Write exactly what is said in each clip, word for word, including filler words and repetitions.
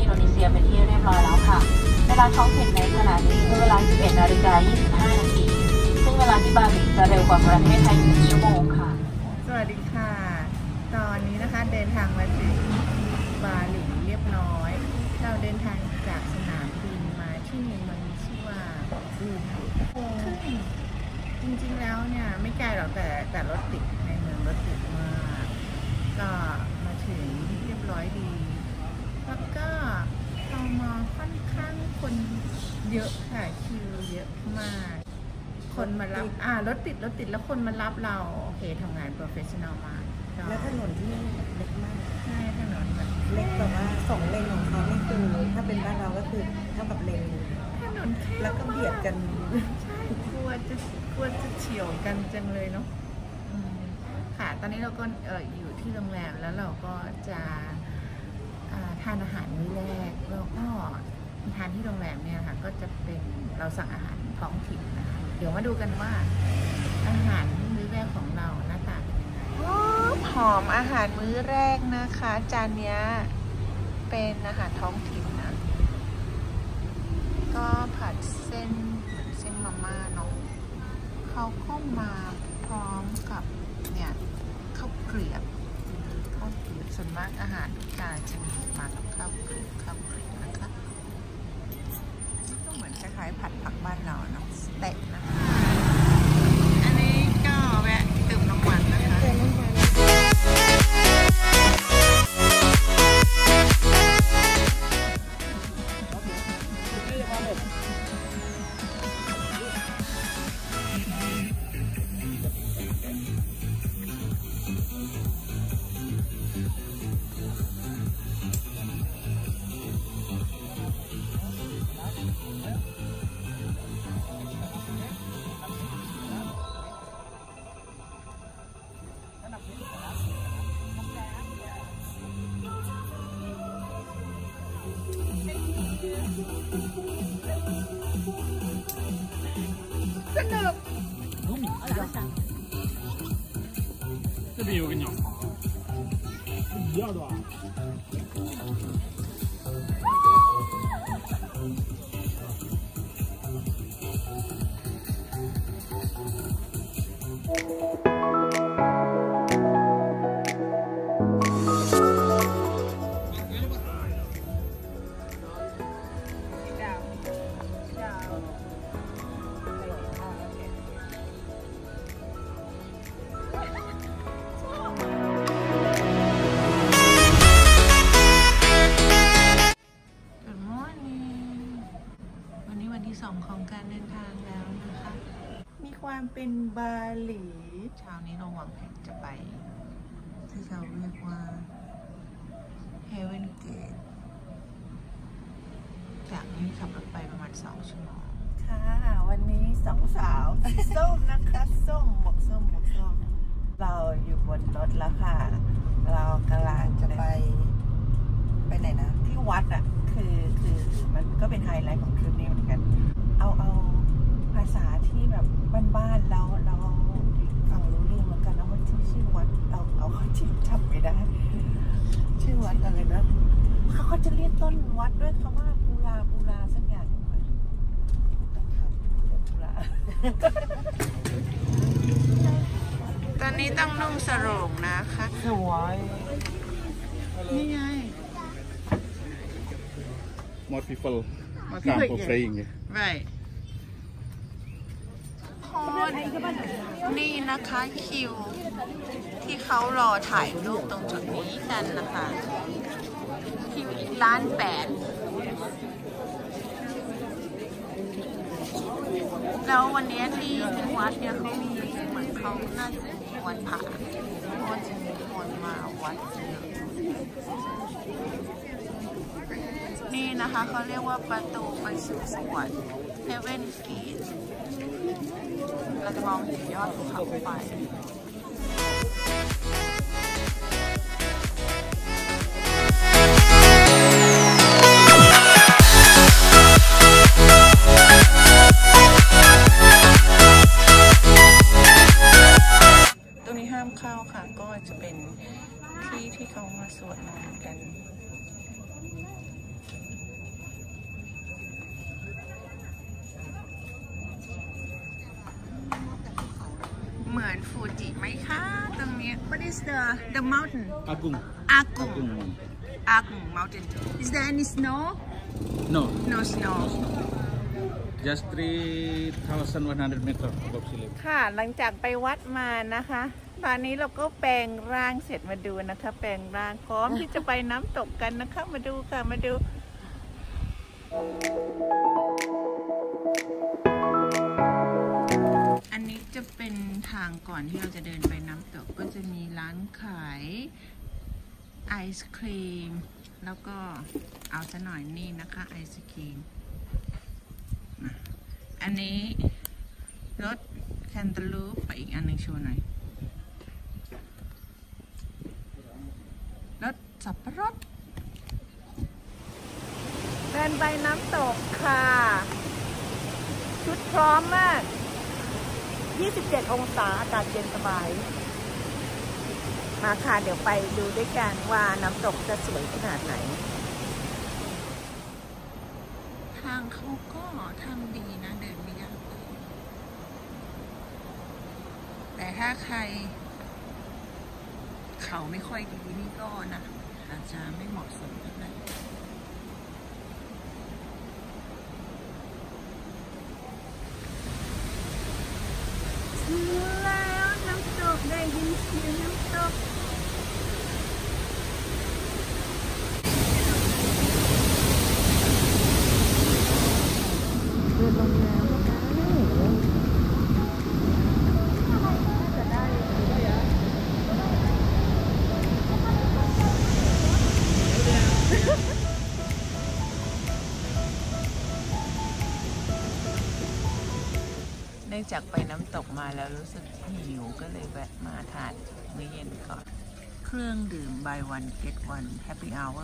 โดนีเซียเป็นที่เรียบร้อยแล้วค่ะเวลาท้องถิ่นในขณะนี้คือเวลา สิบเอ็ดนาฬิกายี่สิบห้านาทีซึ่งเวลาที่บาหลีจะเร็วกว่าประเทศไทยหนึ่งชั่วโมงค่ะสวัสดีค่ะตอนนี้นะคะเดินทางมาถึงบาหลีเรียบร้อยเราเดินทางจากสนามบินมาที่เมืองชื่อว่าอูบูจริงๆแล้วเนี่ยไม่ไกลหรอกแต่แต่รถติดในเมืองรถติดมากก็มาถึงเรียบร้อยดีแล้วก็เรามาค่อนข้างคนเยอะค่ะคิวเยอะมากคนมารับอ่ารถติดรถติดแล้วคนมารับเราโอเคทำงานโปรเฟชชั่นอลมากแล้วถนนที่นี่เล็กมากใช่ถนนแบบเล็กแบบว่าสองเลนของเขานี่คือถ้าเป็นบ้านเราก็คือเท่ากับเลนถนนแคบแล้วก็เบียดกันใช่กลัวจะกลัวจะเฉี่ยวกันจังเลยเนาะค่ะตอนนี้เราก็เอออยู่ที่โรงแรมแล้วเราก็จะทานอาหารมื้อแรกแล้วก็ทานที่โรงแรมเนี่ยค่ะก็จะเป็นเราสั่งอาหารท้องถิ่นนะคะเดี๋ยวมาดูกันว่าอาหารมื้อแรกของเราหน้าตาเป็นยังไงหอมอาหารมื้อแรกนะคะจานเนี้ยเป็นอาหารท้องถิ่นนะก็ผัดเส้นเหมือนเส้นมาม่าเนาะเขาก็มาพร้อมกับเนี่ยข้าวเกลียบข้าวเกลียบส่วนมากอาหารทุกจานจะมีมากับข้าวเกลียบข้าวเกลียบนะคะก็เหมือนคล้ายๆผัดผักบ้านเราเนาะสเต็กนะคะอันนี้ก็แวะเติมน้ำมันนะคะสนุก这边有个鸟巢，一样的吧？ ของการเดินทางแล้วนะคะมีความเป็นบาหลีเช้านี้เราวางแผนจะไปที่เขาเรียกว่า Heaven Gate จากนี้ขับรถไปประมาณสองชั่วโมงค่ะวันนี้สองสาวส้มนะคะส้มหมวกส้มหมวกส้มเราอยู่บนรถแล้วค่ะเรากำลังจะไปไปไหนนะที่วัดอ่ะคือคือมันก็เป็นไฮไลท์ของทริปนี้เหมือนกันเอาเอาภาษาที่แบบบ้านๆแล้วเราฟังรู้เรื่องแล้วกันแล้วมันชื่อวัดเอาเอาเขาที่จำไม่ได้ชื่อวัดอะไรนะเขาเขาจะเรียกต้นวัดด้วยคำว่าปูราปูราสักอย่างต้องถามปูราตอนนี้ต้องนุ่งสโรงนะคะสวยนี่ไง More people come for praying. Right. นี่นะคะคิวที่เขารอถ่ายรูปตรงจุดนี้กันนะคะคิวอีกล้านแปดแล้ววันนี้ที่ที่วัดเนี่ยเขามีเหมือนเขาน่าจะมีวันพระเพราะว่าจะมีคนมาวัดนี่นะคะเขาเรียกว่าประตูไปสู่สวรรค์ Heaven Gate เราจะมองเห็นยอดภูเขาไฟตรงนี้ห้ามเข้าค่ะก็จะเป็นที่ที่เขามาสวดมนต์กัน is the the mountain? Agung. Agung. Agung. Agung mountain. Is there any snow? No. No snow. Just three thousand one hundred meter above sea level. ค่ะหลังจากไปวัดมานะคะ ตอนนี้เราก็แปลงร่างเสร็จมาดูนะคะ แปลงร่างพร้อมที่จะไปน้ำตกกันนะคะมาดูค่ะมาดู อันนี้จะเป็นทางก่อนที่เราจะเดินไปน้ำตกก็จะมีร้านขายไอศครีมแล้วก็เอาซะหน่อยนี่นะคะไอศครีมอันนี้รถแคนตาลูปไปอีกอันหนึ่งโชว์หน่อยรถสับปะรดเดินไปน้ำตกค่ะชุดพร้อมมากยี่สิบเจ็ดองศาอากาศเย็นสบายมาค่ะเดี๋ยวไปดูด้วยกันว่าน้ำตกจะสวยขนาดไหนทางเขาก็ทำดีนะเดินไม่ยากแต่ถ้าใครเขาไม่ค่อยดีนี่ก็นะอาจจะไม่เหมาะสมเท่าไหร่ถึงแล้วน้ำตกได้ยินเสียงน้ำตกเดินลงน้ำจะได้เนื่องจากไปน้ำตกมาแล้วรู้สึกหิวก็เลยแวะมาทานมื้อเย็นก่อนเครื่องดื่ม buy one get one happy hour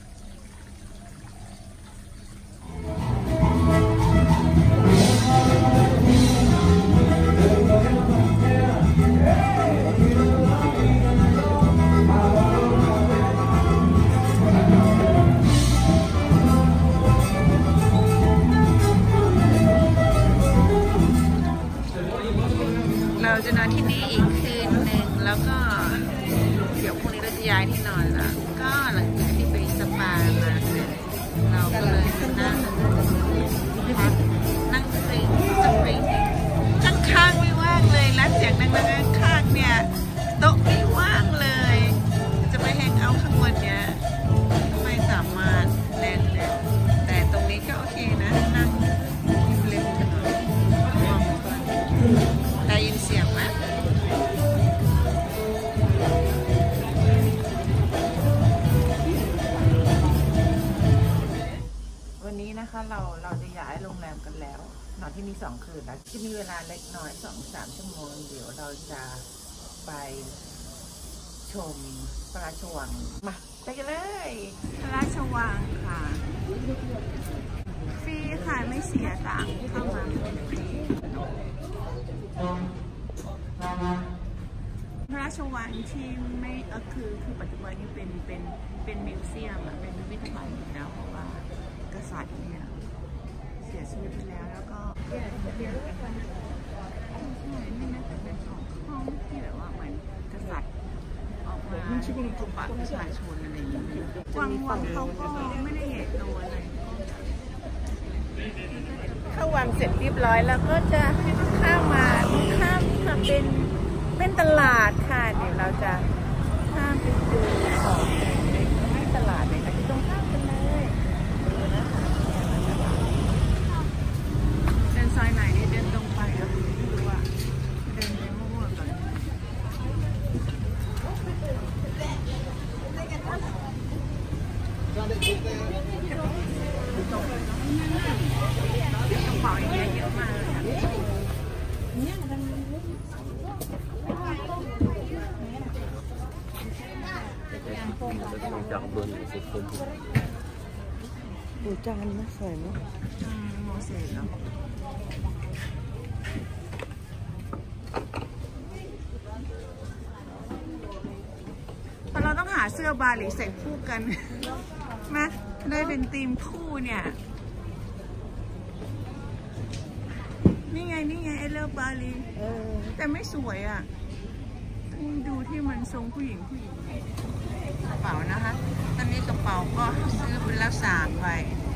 เราจะนอนที่นี่อีกคืนหนึ่งแล้วก็เดี๋ยวพรุ่งนี้เราจะย้ายที่นอนแล้วก็หลังจากที่ไปสปามาเสร็จเราก็เลยจะนั่งพักนั่งสปริงสปริงข้างๆไม่ว่างเลยร้านเสียงดังๆข้างๆเนี่ยโต๊ะไม่ว่างเลยจะไปแฮงเอาท์ข้างบนเนี่ยไม่สามารถแรงเลยแต่ตรงนี้ก็โอเคนะนั่งเล่นกันหน่อยมองก่อนได้ยินเสียงไหมวันนี้นะคะเราเราจะย้ายโรงแรมกันแล้วนอนที่นี่สองคืนแล้วที่มีเวลาเล็กน้อยสองสามชั่วโมงเดี๋ยวเราจะไปชมพระราชวังมาไปกันเลยพระราชวังค่ะฟรีค่ะไม่เสียตังค์เข้ามาฟรีพระราชวังที่ไม่เออคือคือปัจจุบันนี้เป็นเป็นเป็นมิวเซียมอะเป็นพิพิธภัณฑ์อยู่แล้วเพราะว่ากษัตริย์เนี่ยเสียชีวิตไปแล้วแล้วก็ใช่นี่น่าจะเป็นสองห้องที่แบบว่าเหมือนกษัตริย์ออกมาพบปะประชาชนอะไรอย่างเงี้ยวังวังเขาก็ไม่ได้ใหญ่โตอะไรเข้าวังเสร็จเรียบร้อยแล้วก็จะข้ามมาข้ามค่ะเป็นเป็นตลาดค่ะเดี๋ยวเราจะข้ามไปดูของให้ตลาดเลยค่ะที่ตรงข้ามกันเลยดูนะคะเดินซอยไหนนี่เดินตรงไปอ่ะไม่รู้อ่ะเดินไปมั่วๆก่อนกระเป๋าอย่างเงี้ยเยอะมากดูจานนะสวยเนาะโมเสสเนาะพอเราต้องหาเสื้อบาหลีใส่คู่กันมาได้เป็นธีมคู่เนี่ยนี่ไงนี่ไงไอเลิฟบาหลีแต่ไม่สวยอ่ะดูที่มันทรงผู้หญิงผู้หญิงกระเป๋านะคะตอนนี้กระเป๋าก็ซื้อไปแล้วสามใบ